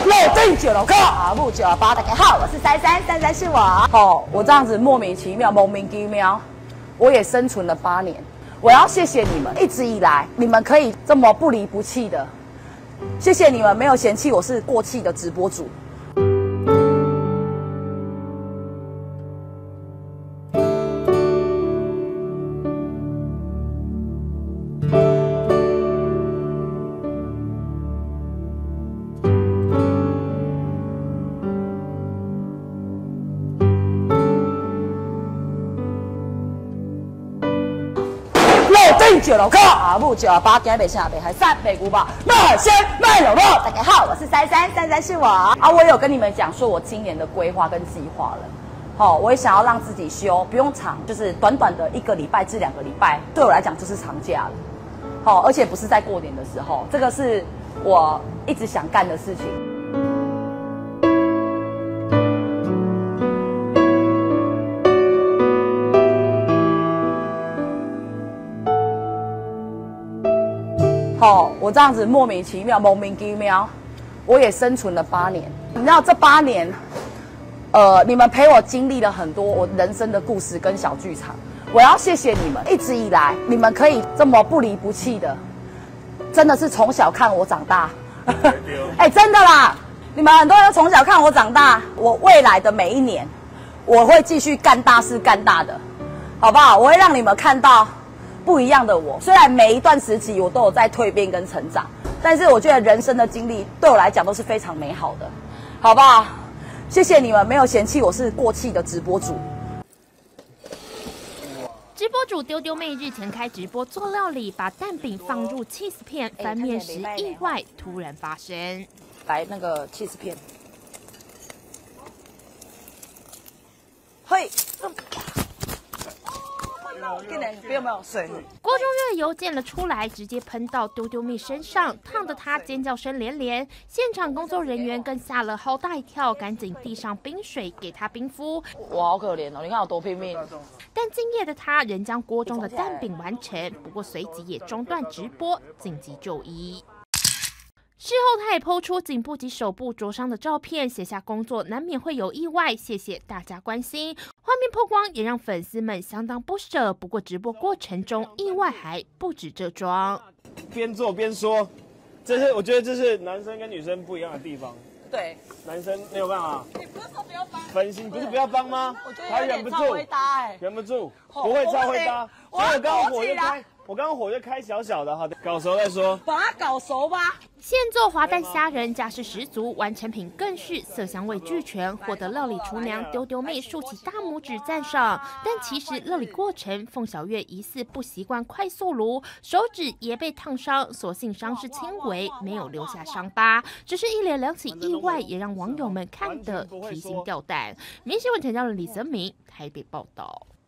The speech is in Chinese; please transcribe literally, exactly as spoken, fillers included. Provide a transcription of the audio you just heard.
六定九楼课阿木九八，大家好，我是珊珊，珊珊是我。哦，我这样子莫名其妙、莫名其妙，我也生存了八年。我要谢谢你们，一直以来你们可以这么不离不弃的，谢谢你们没有嫌弃我是过气的直播主。 六九楼课阿木九八，今日下北海三北古堡卖鲜卖有肉。大家好，我是珊珊，珊珊是我啊。我有跟你们讲说，我今年的规划跟计划了。好、哦，我也想要让自己休，不用长，就是短短的一个礼拜至两个礼拜，对我来讲就是长假了。好、哦，而且不是在过年的时候，这个是我一直想干的事情。 哦，我这样子莫名其妙、莫名其妙，我也生存了八年。你知道这八年，呃，你们陪我经历了很多我人生的故事跟小剧场。我要谢谢你们，一直以来你们可以这么不离不弃的，真的是从小看我长大。哎欸，真的啦，你们很多人从小看我长大，我未来的每一年，我会继续干大事、干大的，好不好？我会让你们看到。 不一样的我，虽然每一段时期我都有在蜕变跟成长，但是我觉得人生的经历对我来讲都是非常美好的，好不好？谢谢你们没有嫌弃我是过气的直播主。 直播主丢丢妹日前开直播做料理，把蛋饼放入 cheese 片，翻面时意外突然发生。 来那个 cheese 片，嘿。 不要没有水。 锅中热油溅了出来，直接喷到丢丢妹身上，烫得她尖叫声连连。现场工作人员更吓了好大一跳，赶紧递上冰水给她冰敷。 我好可怜哦，你看我多拼命。 但敬业的她仍将锅中的蛋饼完成，不过随即也中断直播，紧急就医。 事后，他也抛出颈部及手部灼伤的照片，写下工作难免会有意外，谢谢大家关心。画面曝光也让粉丝们相当不舍。不过直播过程中意外还不止这桩， 边做边说，这是我觉得这是男生跟女生不一样的地方。 对， 男生没有办法。 你不是说不要帮？ 分心不是不要帮吗？ 我觉得他忍不住，忍不住，不会超会搭。所以我刚刚火就开，我刚刚火就开小小的，好的，搞熟再说。 把它搞熟吧。 现做滑蛋虾仁，架势十足，完成品更是色香味俱全，获得料理厨娘丢丢妹竖起大拇指赞赏。但其实料理过程，凤小月疑似不习惯快速炉，手指也被烫伤，所幸伤势轻微，没有留下伤疤。只是一连两起意外，也让网友们看得提心吊胆。民视新闻陈教人李泽明台北报道。